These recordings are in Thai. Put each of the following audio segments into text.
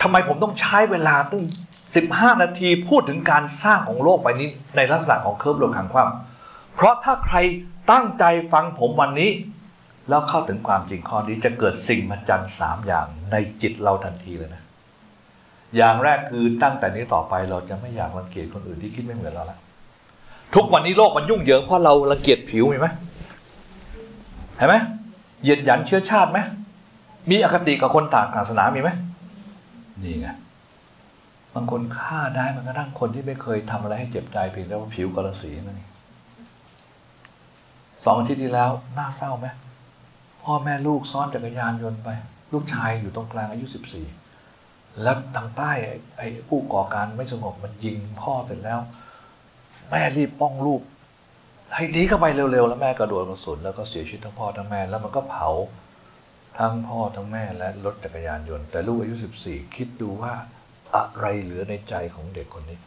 ทำไมผมต้องใช้เวลาตั้ง15 นาทีพูดถึงการสร้างของโลกใบนี้ในลักษณะของเคิร์ฟโลกหางคว่ำเพราะถ้าใครตั้งใจฟังผมวันนี้แล้วเข้าถึงความจริงข้อนี้จะเกิดสิ่งมหัศจรรย์3 อย่างในจิตเราทันทีเลยนะอย่างแรกคือตั้งแต่นี้ต่อไปเราจะไม่อยากรังเกียจคนอื่นที่คิดไม่เหมือนเราแล้วทุกวันนี้โลกมันยุ่งเหยิงเพราะเรารังเกียจผิวมีไหมเห็นไหมเหยียดหยันเชื้อชาติไหมมีอคติกับคนต่างศาสนามีไหมนี่ไงบางคนฆ่าได้มันกระทั่งคนที่ไม่เคยทำอะไรให้เจ็บใจเพียงแต่ว่าผิวกรสีนั่นเอง2 อาทิตย์ที่แล้วน่าเศร้าไหมพ่อแม่ลูกซ้อนจักรยานยนต์ไปลูกชายอยู่ตรงกลางอายุ14แล้วทางใต้ไอ้ผู้ก่อการไม่สงบมันยิงพ่อเสร็จแล้วแม่รีบป้องลูกให้หนีเข้าไปเร็วๆแล้วแม่กระโดดกระสุนแล้วก็เสียชีวิตทั้งพ่อทั้งแม่แล้วมันก็เผาทั้งพ่อทั้งแม่และรถจักรยานยนต์แต่ลูกอายุ14คิดดูว่าอะไรเหลือในใจของเด็กคนนี้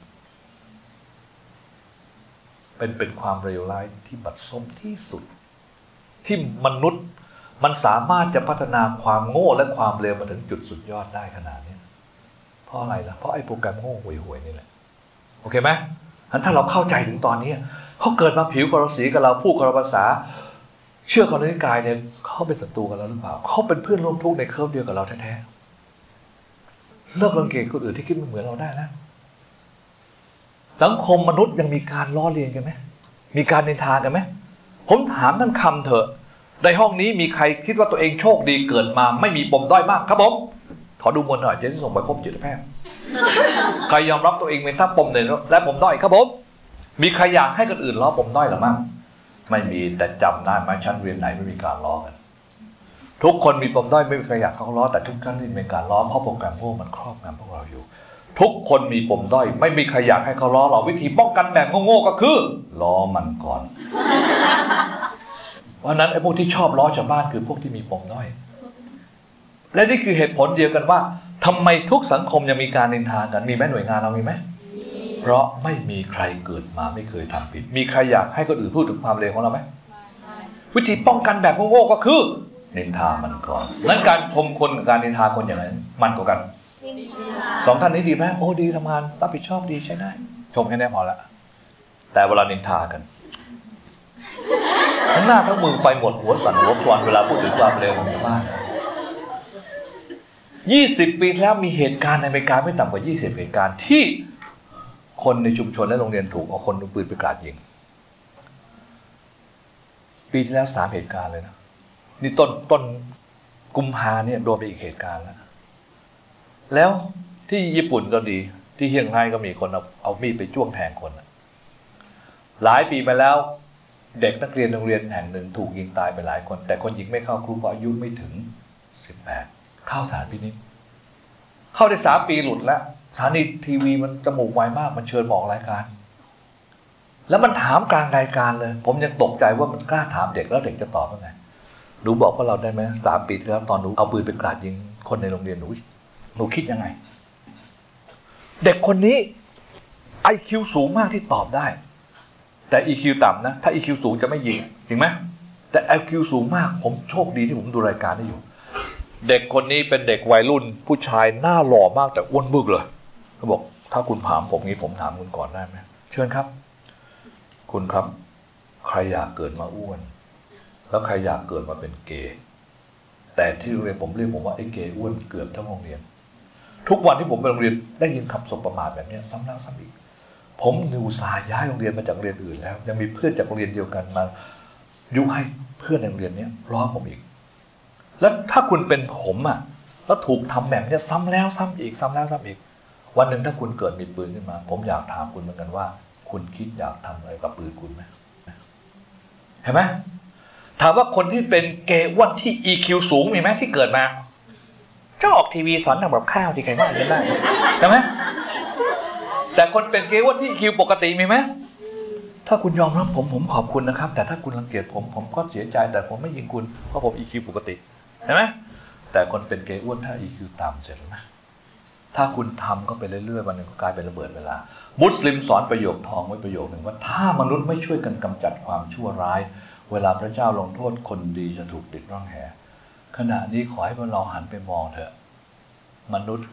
เป็นความเลวร้ายที่บัดซบที่สุดที่มนุษย์มันสามารถจะพัฒนาความโง่และความเลวมาถึงจุดสุดยอดได้ขนาดนี้เพราะอะไรล่ะเพราะไอ้โปรแกรมโง่ห่วยๆนี่แหละโอเคไหมถ้าเราเข้าใจถึงตอนนี้เขาเกิดมาผิวกรสีกับเราพูดคนละภาษาเชื่อคนละนิกายเนี่ยเขาเป็นศัตรูกันแล้วหรือเปล่าเขาเป็นเพื่อนร่วมทุกข์ในเคิร์ฟเดียวกับเราแท้ๆเลิกรังเกียจคนอื่นที่คิดไม่เหมือนเราได้นะสังคมมนุษย์ยังมีการล้อเลียนกันไหมมีการนินทากันไหมผมถามท่านคำเถอะในห้องนี้มีใครคิดว่าตัวเองโชคดีเกิดมาไม่มีปมด้อยมากครับผมขอดูมวลหน่อยจะได้ส่งไปพบจิตแพทย์ใครยอมรับตัวเองเป็นทั้งปมเด่นและปมด้อยครับผมมีใครอยากให้คนอื่นล้อปมด้อยหรือมั่งไม่มีแต่จำได้ไหมชั้นเรียนไหนไม่มีการล้อกันทุกคนมีปมด้อยไม่มีใครอยากเขาล้อแต่ทุกท่านมีการล้อเพราะโปรแกรมพวกมันครอบงำพวกเราอยู่ทุกคนมีปมด้อยไม่มีใครอยากให้เขาล้อเราวิธีป้องกันแบบโง่ๆก็คือล้อมันก่อนเพราะนั้นไอ้พวกที่ชอบล้อชาวบ้านคือพวกที่มีปมด้อยและนี่คือเหตุผลเดียวกันว่าทำไมทุกสังคมยังมีการนินทากันมีไหมหน่วยงานเรามีไหมเพราะไม่มีใครเกิดมาไม่เคยทำผิดมีใครอยากให้คนอื่นพูดถึงความเลวของเราไหมวิธีป้องกันแบบโง่ๆก็คือนินทามันก่อนนั้นการชมคนกับการนินทาคนอย่างนั้นมันกว่ากัน2 ท่านนี้ดีไหมโอ้ดีทำงานรับผิดชอบดีใช้ได้ชมแค่นี้พอละแต่เวลานินทากันทั้งหน้าทั้งมือไปหมดหัวสั่นหัวคลอนเวลาพูดถึงความเลวของชาวบ้าน20 ปีแล้วมีเหตุการณ์ในอเมริกาไม่ต่ำกว่า20 เหตุการณ์ที่คนในชุมชนและโรงเรียนถูกเอาคนเอาปืนไปกราดยิงปีที่แล้ว3 เหตุการณ์เลยนะนี่ต้นกุมภาเนี่ยโดนไปอีกเหตุการณ์แล้วที่ญี่ปุ่นก็ดีที่เซี่ยงไฮ้ก็มีคนเอามีดไปจ้วงแทงคนหลายปีมาแล้วเด็กนักเรียนโรงเรียนแห่งหนึ่งถูกยิงตายไปหลายคนแต่คนยิงไม่เข้าคุกเพราะอายุไม่ถึง18เข้าสถานพินิจเข้าได้3 ปีหลุดแล้วสถานีทีวีมันจมูกไวมากมันเชิญบอกรายการแล้วมันถามกลางรายการเลยผมยังตกใจว่ามันกล้าถามเด็กแล้วเด็กจะตอบว่าไงหนูบอกว่าเราได้ไหม3 ปีที่แล้วตอนหนูเอาปืนไปกราดยิงคนในโรงเรียนหนูคิดยังไงเด็กคนนี้ IQ สูงมากที่ตอบได้แต่ EQ ต่ำนะถ้า EQ สูงจะไม่ยิงจริงไหมแต่ IQ สูงมากผมโชคดีที่ผมดูรายการได้อยู่เด็กคนนี้เป็นเด็กวัยรุ่นผู้ชายหน้าหล่อมากแต่อ้วนบึกเลยเขาบอกถ้าคุณถามผมงี้ผมถามคุณก่อนได้ไหมเชิญครับคุณครับใครอยากเกิดมาอ้วนแล้วใครอยากเกิดมาเป็นเกย์แต่ที่โรงเรียนผมเรียกผมว่าไอ้เกย์อ้วนเกือบทั้งโรงเรียนทุกวันที่ผมไปโรงเรียนได้ยินคำสบประมาทแบบนี้ซ้ำแล้วซ้ำอีกผมอุตส่าห์ย้ายโรงเรียนมาจากโรงเรียนอื่นแล้วยังมีเพื่อนจากโรงเรียนเดียวกันมายุให้เพื่อนในโรงเรียนนี้ล้อผมอีกแล้วถ้าคุณเป็นผมแล้วถูกทำแบบนี้ซ้ำแล้วซ้ำอีกซ้ำแล้วซ้ำอีกวันหนึ่งถ้าคุณเกิดมีปืนขึ้นมาผมอยากถามคุณเหมือนกันว่าคุณคิดอยากทำอะไรกับปืนคุณไหมเห็นไหมถามว่าคนที่เป็นเกย์อ้วนที่ EQ สูงมีไหมที่เกิดมาจะออกทีวีสอนทำกับข้าวที่ใครว่ากันได้ใช่ไหมแต่คนเป็นเกย์อ้วนที่ EQ ปกติมีไหมถ้าคุณยอมรับผมขอบคุณนะครับแต่ถ้าคุณรังเกียจผมก็เสียใจแต่ผมไม่ยิงคุณเพราะผม EQ ปกติเห็นไหมแต่คนเป็นเกย์อ้วนถ้า EQ ต่ำเสร็จแล้วนะถ้าคุณทำก็ไปเรื่อยๆวันหนึ่งก็กลายเป็นระเบิดเวลามุสลิมสอนประโยคทองไว้ประโยคหนึ่งว่าถ้ามนุษย์ไม่ช่วยกันกำจัดความชั่วร้ายเวลาพระเจ้าลงโทษคนดีจะถูกติดร่องแหขณะนี้ขอให้พวกเราหันไปมองเถอะมนุษย์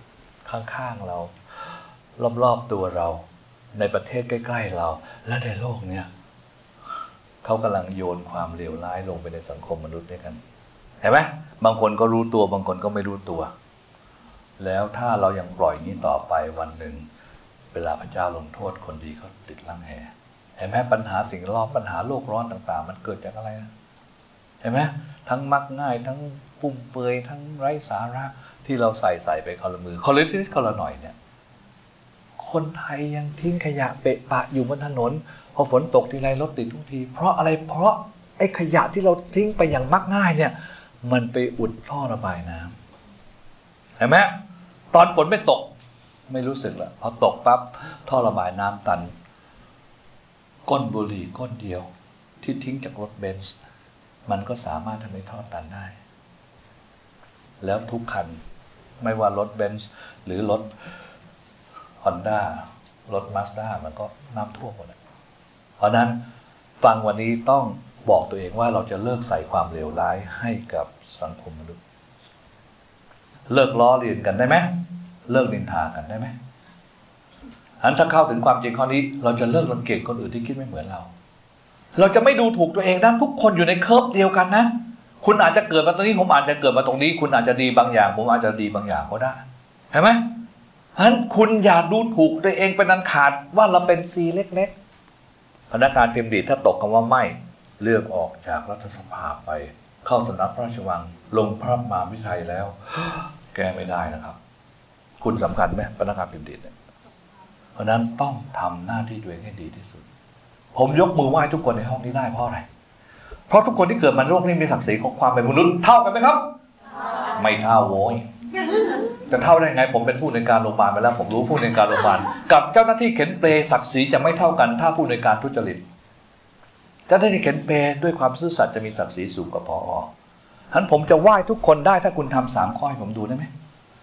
ข้างๆเรารอบๆตัวเราในประเทศใกล้ๆเราและในโลกเนี้ยเขากำลังโยนความเลวร้ายลงไปในสังคมมนุษย์ด้วยกันเห็นไหมบางคนก็รู้ตัวบางคนก็ไม่รู้ตัวแล้วถ้าเรายังปล่อยนี้ต่อไปวันหนึ่งเวลาพระเจ้าลงโทษคนดีเขาติดลังแหเห็นไหมปัญหาสิ่งแวดล้อมปัญหาโลกร้อนต่างๆมันเกิดจากอะไรนะเห็นไหมทั้งมักง่ายทั้งฟุ่มเฟือยทั้งไร้สาระที่เราใส่ไปคนละมือคนละนิดคนละหน่อยเนี่ยคนไทยยังทิ้งขยะเปะปะอยู่บนถนนพอฝนตกทีไรรถติดทุกทีเพราะอะไรเพราะไอ้ขยะที่เราทิ้งไปอย่างมักง่ายเนี่ยมันไปอุดท่อระบายน้ำเห็นไหมตอนฝนไม่ตกไม่รู้สึกละพอตกปั๊บท่อระบายน้ำตันก้นบุหรี่ก้นเดียวที่ทิ้งจากรถเบนซ์มันก็สามารถทำให้ท่อตันได้แล้วทุกคันไม่ว่ารถเบนซ์หรือรถฮอนด้ารถมาสด้ามันก็น้ำท่วมหมดเลยเพราะนั้นฟังวันนี้ต้องบอกตัวเองว่าเราจะเลิกใส่ความเลวร้ายให้กับสังคมมนุษย์เลิกล้อเลียนกันได้ไหมเลิกนินทากันได้ไหมถ้าเข้าถึงความจริงข้อนี้เราจะเลิกรังเกียจคนอื่นที่คิดไม่เหมือนเราจะไม่ดูถูกตัวเองนะทุกคนอยู่ในเคิร์ฟเดียวกันนะคุณอาจจะเกิดมาตรงนี้ผมอาจจะเกิดมาตรงนี้คุณอาจจะดีบางอย่างผมอาจจะดีบางอย่างก็ได้เห็นไหมฉะนั้นคุณอย่าดูถูกตัวเองเป็นอันขาดว่าเราเป็นซีเล็กๆพนักงานพิมพ์ดีดถ้าตกคำว่าไม่เลือกออกจากรัฐสภาไปเข้าสำนักพระราชวังลงพระมหาวิทยาลัยแล้วแก้ไม่ได้นะครับคุณสำคัญไหมพนักงานพิมพ์ดีดเนี่ยเพราะนั้นต้องทำหน้าที่ตัวเองให้ดีที่สุดผมยกมือไหว้ทุกคนในห้องนี้ได้เพราะอะไรเพราะทุกคนที่เกิดมาในโลกนี้มีศักดิ์ศรีของความเป็นมนุษย์เท่ากันไหมครับไม่เท่าโว้ยจะเท่าได้ไงผมเป็นผู้ในการโรงพยาบาลไปแล้วผมรู้ผู้ในการโรงพยาบาลกับเจ้าหน้าที่เข็นเปลศักดิ์ศรีจะไม่เท่ากันถ้าผู้ในการทุจริตเจ้าหน้าที่เข็นเปลด้วยความซื่อสัตย์จะมีศักดิ์ศรีสูงกว่าผอ.ฉะนั้นผมจะไหว้ทุกคนได้ถ้าคุณทำ3 ข้อให้ผมดูได้ไหม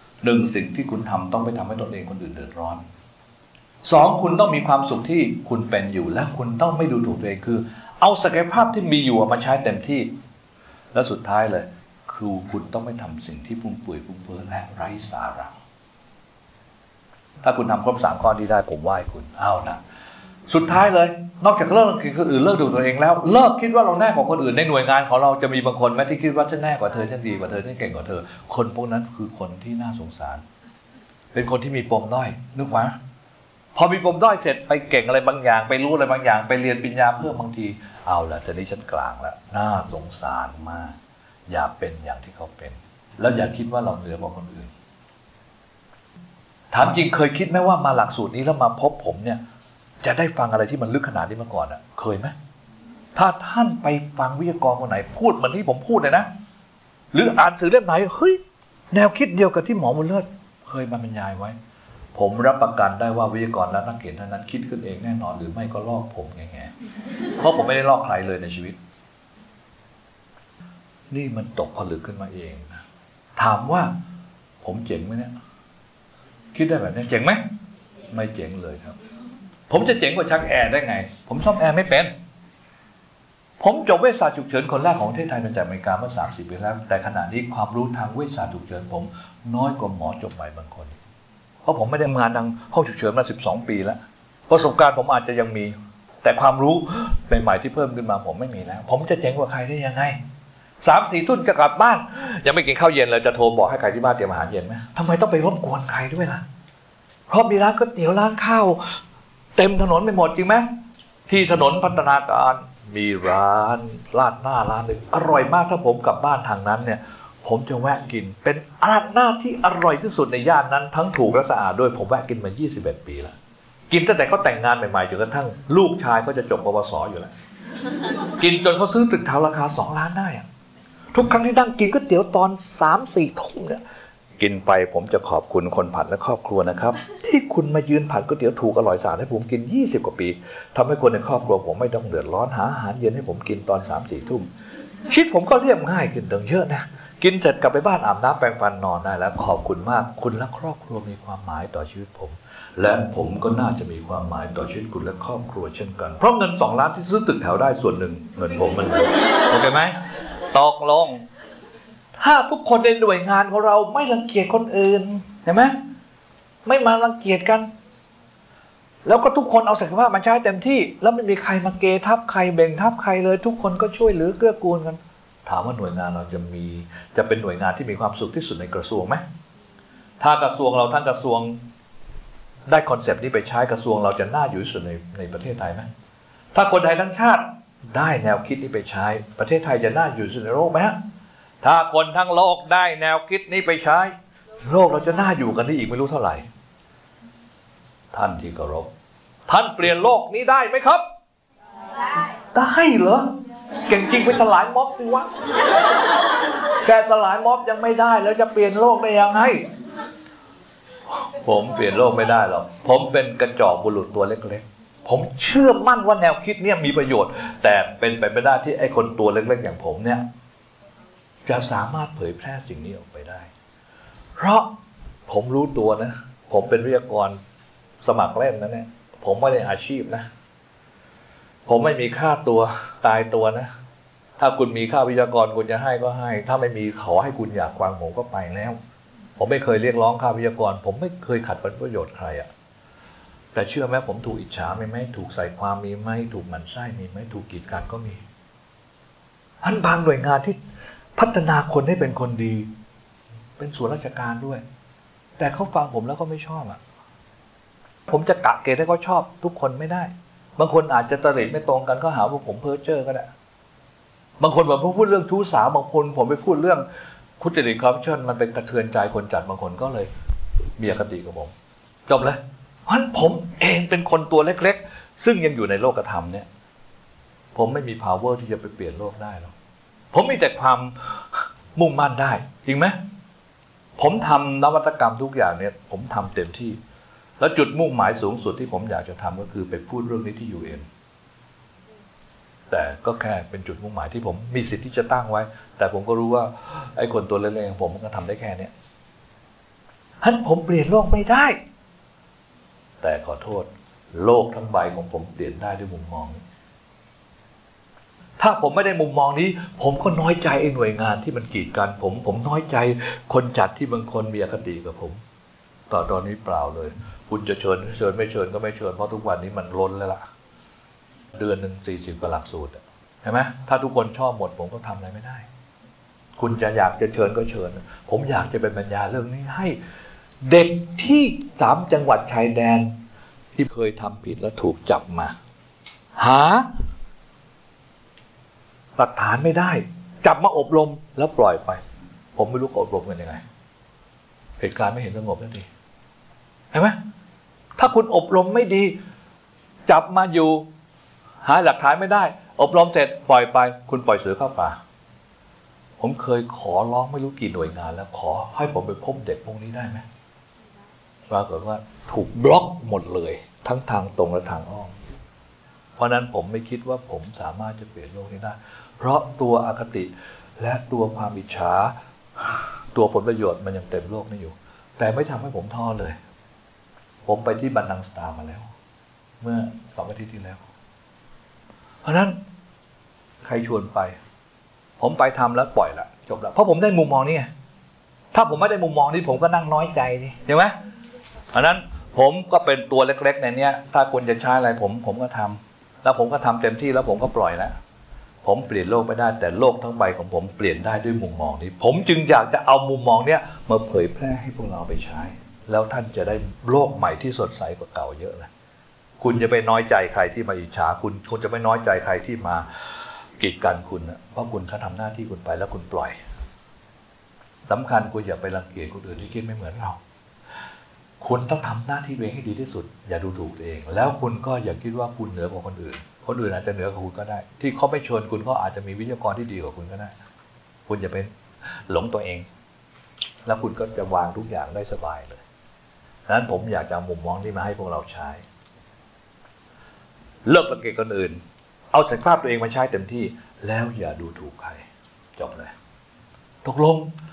1สิ่งที่คุณทำต้องไม่ทำให้ตนเองคนอื่นเดือดร้อน2คุณต้องมีความสุขที่คุณเป็นอยู่และคุณต้องไม่ดูถูกตัวเองคือเอาศักยภาพที่มีอยู่มาใช้เต็มที่และสุดท้ายเลยคือคุณต้องไม่ทำสิ่งที่ฟุ่มเฟือยฟุ่มเฟือยและไร้สาระถ้าคุณทำครบ3 ข้อนี้ได้ผมไหว้คุณเอานะสุดท้ายเลยนอกจากเลิกคิดคนอื่นเลิกดูตัวเองแล้วเลิกคิดว่าเราแน่กว่าคนอื่นในหน่วยงานของเราจะมีบางคนแม้ที่คิดว่าฉันแน่กว่าเธอฉันดีกว่าเธอฉันเก่งกว่าเธอคนพวกนั้นคือคนที่น่าสงสารเป็นคนที่มีปมด้อยนึกว่าพอมีปมด้อยเสร็จไปเก่งอะไรบางอย่างไปรู้อะไรบางอย่างไปเรียนปริญญาเพิ่มบางทีเอาละทีนี้ฉันกลางแล้วน่าสงสารมากอย่าเป็นอย่างที่เขาเป็นแล้วอย่าคิดว่าเราเหนือกว่าคนอื่นถามจริงเคยคิดไหมว่ามาหลักสูตรนี้แล้วมาพบผมเนี่ยจะได้ฟังอะไรที่มันลึกขนาดนี้มาก่อนอ่ะเคยไหมถ้าท่านไปฟังวิทยากรคนไหนพูดเหมือนที่ผมพูดเลยนะหรืออ่านสื่อเล่มไหนเฮ้ยแนวคิดเดียวกับที่หมอบุญเลิศเคยมาบรรยายไว้ผมรับประกันได้ว่าวิทยากรและนักเขียนท่านนั้นคิดขึ้นเองแน่นอนหรือไม่ก็ลอกผมแง่ๆเพราะผมไม่ได้ลอกใครเลยในชีวิตนี่มันตกผลึกขึ้นมาเองนะถามว่าผมเจ๋งไหมเนี่ยคิดได้แบบนี้เจ๋งไหมไม่เจ๋งเลยครับผมจะเจ๋งกว่าชักแอร์ได้ไงผมซ่อมแอร์ไม่เป็นผมจบเวชศาสตร์ฉุกเฉินคนแรกของประเทศไทยมาจากอเมริกาเมื่อ30 ปีแล้วแต่ขณะนี้ความรู้ทางเวชศาสตร์ฉุกเฉินผมน้อยกว่าหมอจบใหม่บางคนเพราะผมไม่ได้ทำงานทางห้องฉุกเฉินมา12 ปีแล้วประสบการณ์ผมอาจจะยังมีแต่ความรู้ใหม่ๆที่เพิ่มขึ้นมาผมไม่มีแล้วผมจะเจ๋งกว่าใครได้ยังไง3-4 ทุ่มจะกลับบ้านยังไม่กินข้าวเย็นเลยจะโทรบอกให้ใครที่บ้านเตรียมอาหารเย็นไหมทำไมต้องไปรบกวนใครด้วยล่ะเพราะมีร้านก๋วยเตี๋ยวร้านข้าวเต็มถนนไปหมดจริงไหมที่ถนนพัฒนาการมีร้านราดหน้าร้านหนึ่งอร่อยมากถ้าผมกลับบ้านทางนั้นเนี่ยผมจะแวะกินเป็นราดหน้าที่อร่อยที่สุดในย่านนั้นทั้งถูกและสะอาดด้วยผมแวะกินมา21 ปีแล้วกินตั้งแต่เขาแต่งงานใหม่ๆจนกระทั่งลูกชายก็จะจบปวสอยู่แล้วกินจนเขาซื้อตึกแถวราคา2 ล้านได้ทุกครั้งที่นั่งกินก๋วยเตี๋ยวตอน 3-4 ทุ่มเนี่ยกินไปผมจะขอบคุณคนผัดและครอบครัวนะครับที่คุณมายืนผัดก๋วยเตี๋ยวถูกอร่อยสะอาดให้ผมกิน20 กว่าปีทำให้คนในครอบครัวผมไม่ต้องเดือดร้อนหาอาหารเย็นให้ผมกินตอน 3-4 ทุ่มชีวิตผมก็เรียบง่ายขึ้นตั้งเยอะนะกินเสร็จกลับไปบ้านอาบน้ำแปรงฟันนอนได้แล้วขอบคุณมากคุณและครอบครัวมีความหมายต่อชีวิตผมและผมก็น่าจะมีความหมายต่อชีวิตคุณและครอบครัวเช่นกันเพราะเงิน2 ล้านที่ซื้อตึกแถวได้ส่วนหนึ่งเงินผมมันโอเคไหมตกลงถ้าทุกคนในหน่วยงานของเราไม่รังเกียจคนอื่นเห็นไหมไม่มารังเกียจกันแล้วก็ทุกคนเอาศักยภาพมาใช้เต็มที่แล้วไม่มีใครมาเกทับใครแบ่งทับใครเลยทุกคนก็ช่วยเหลือเกื้อกูลกันถามว่าหน่วยงานเราจะเป็นหน่วยงานที่มีความสุขที่สุดในกระทรวงไหมถ้ากระทรวงเราทั้งกระทรวงได้คอนเซปต์นี้ไปใช้กระทรวงเราจะน่าอยู่ที่สุดในประเทศไทยไหมถ้าคนไทยทั้งชาติได้แนวคิดนี้ไปใช้ประเทศไทยจะน่าอยู่ที่สุดในโลกไหมฮะถ้าคนทั้งโลกได้แนวคิดนี้ไปใช้โลกเราจะน่าอยู่กันได้อีกไม่รู้เท่าไหร่ท่านที่เคารพท่านเปลี่ยนโลกนี้ได้ไหมครับได้เหรอเก่งจริงไปสลายม็อบสิวะแกสลายม็อบยังไม่ได้แล้วจะเปลี่ยนโลกได้ยังไงผมเปลี่ยนโลกไม่ได้หรอกผมเป็นกระจอกบุรุษตัวเล็กๆผมเชื่อมั่นว่าแนวคิดเนี่ยมีประโยชน์แต่เป็นไปไม่ได้ที่ไอ้คนตัวเล็กๆอย่างผมเนี่ยจะสามารถเผยแพร่สิ่งนี้ออกไปได้เพราะผมรู้ตัวนะผมเป็นวิทยากรสมัครเล่นนะเนี่ยผมไม่ได้อาชีพนะผมไม่มีค่าตัวตายตัวนะถ้าคุณมีค่าวิทยากรคุณจะให้ก็ให้ถ้าไม่มีขอให้คุณอยากฟังผมก็ไปแล้วผมไม่เคยเรียกร้องค่าวิทยากรผมไม่เคยขัดผลประโยชน์ใครอะแต่เชื่อไหมผมถูกอิจฉาไหมถูกใส่ความมีไหมถูกหมั่นไส้มีไหมถูกกีดกันก็มีอันบางหน่วยงานที่พัฒนาคนให้เป็นคนดีเป็นส่วนราชการด้วยแต่เขาฟังผมแล้วก็ไม่ชอบอะผมจะกะเกณฑ์ให้เขาชอบทุกคนไม่ได้บางคนอาจจะตริไม่ตรงกันก็หาว่าผมเพ้อเจ้อก็ได้บางคนผมพูดเรื่องชู้สาวบางคนผมไปพูดเรื่องทุจริตคอร์รัปชันมันเป็นกระเทือนใจคนจัดบางคนก็เลยมีอคติกับผมจบเลยเพราะฉะนั้นผมเองเป็นคนตัวเล็กๆซึ่งยังอยู่ในโลกธรรมเนี่ยผมไม่มี power ที่จะไปเปลี่ยนโลกได้หรอกผมมีแต่ความมุ่งมั่นได้จริงไหมผมทำนวัตกรรมทุกอย่างเนี่ยผมทำเต็มที่แล้วจุดมุ่งหมายสูงสุดที่ผมอยากจะทำก็คือไปพูดเรื่องนี้ที่ UN แต่ก็แค่เป็นจุดมุ่งหมายที่ผมมีสิทธิ์ที่จะตั้งไว้แต่ผมก็รู้ว่าไอ้คนตัวเล็กๆอย่างผมก็ทำได้แค่นี้ฮั่นผมเปลี่ยนโลกไม่ได้แต่ขอโทษโลกทั้งใบของผมเปลี่ยนได้ด้วยมุมมองนี้ถ้าผมไม่ได้มุมมองนี้ผมก็น้อยใจไอ้หน่วยงานที่มันกีดกันผมน้อยใจคนจัดที่บางคนมีอคติกับผมตอนนี้เปล่าเลยคุณจะเชิญไม่เชิญก็ไม่เชิญเพราะทุกวันนี้มันล้นแล้วล่ะเดือนหนึ่ง40 กว่าหลักสูตรใช่ไหมถ้าทุกคนชอบหมดผมก็ทำอะไรไม่ได้คุณจะอยากจะเชิญก็เชิญผมอยากจะเป็นบรรยายเรื่องนี้ให้เด็กที่3 จังหวัดชายแดนที่เคยทำผิดแล้วถูกจับมาหาหลักฐานไม่ได้จับมาอบรมแล้วปล่อยไปผมไม่รู้อบรมกันยังไงเหตุการณ์ไม่เห็นสงบสักทีเห็นไหมถ้าคุณอบรมไม่ดีจับมาอยู่หาหลักฐานไม่ได้อบรมเสร็จปล่อยไปคุณปล่อยเสือเข้าป่าผมเคยขอร้องไม่รู้กี่หน่วยงานแล้วขอให้ผมไปพบเด็กพวกนี้ได้ไหมปรากฏว่าถูกบล็อกหมดเลยทั้งทางตรงและทางอ้อมเพราะนั้นผมไม่คิดว่าผมสามารถจะเปลี่ยนโลกนี้ได้เพราะตัวอคติและตัวความอิจฉาตัวผลประโยชน์มันยังเต็มโลกนี้อยู่แต่ไม่ทำให้ผมท้อเลยผมไปที่บันนังสตาร์มาแล้วเมื่อ2 อาทิตย์ที่แล้วเพราะนั้นใครชวนไปผมไปทำแล้วปล่อยละจบละเพราะผมได้มุมมองนี้ไงถ้าผมไม่ได้มุมมองนี้ผมก็นั่งน้อยใจนี่ใช่ไหมเพราะนั้นผมก็เป็นตัวเล็กๆในนี้ถ้าคุณจะใช้อะไรผมก็ทำแล้วผมก็ทำเต็มที่แล้วผมก็ปล่อยแล้วผมเปลี่ยนโลกไม่ได้แต่โลกทั้งใบของผมเปลี่ยนได้ด้วยมุมมองนี้ผมจึงอยากจะเอามุมมองเนี้ยมาเผยแพร่ให้พวกเราไปใช้แล้วท่านจะได้โลกใหม่ที่สดใสกว่าเก่าเยอะเลยคุณจะไปน้อยใจใครที่มาอิจฉาคุณจะไม่น้อยใจใครที่มากีดกันคุณเพราะคุณเขาทำหน้าที่คุณไปแล้วคุณปล่อยสำคัญคุณอย่าไปรังเกียจคนอื่นที่คิดไม่เหมือนเราคุณต้องทำหน้าที่ตัวเองให้ดีที่สุดอย่าดูถูกตัวเองแล้วคุณก็อย่าคิดว่าคุณเหนือกว่าคนอื่นอาจจะเหนือกว่าคุณก็ได้ที่เขาไม่ชวนคุณก็อาจจะมีวิทยากรที่ดีกว่าคุณก็ได้คุณอย่าไปหลงตัวเองแล้วคุณก็จะวางทุกอย่างได้สบายเลยดังนั้นผมอยากจะมุมมองที่มาให้พวกเราใช้เลิกรังเกียจคนอื่นเอาศักยภาพตัวเองมาใช้เต็มที่แล้วอย่าดูถูกใครจบเลยตกลง